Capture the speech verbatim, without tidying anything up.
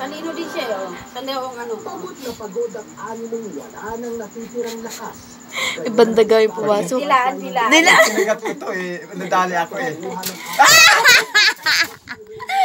Talino din siya, oh. Sali akong ano. Pagod na pagod ang animong wala nang natitirang lakas. Ibandaga yung pumasok. Dilaan, dilaan. Dilaan. Sinigat ko to eh. Nadali ako eh.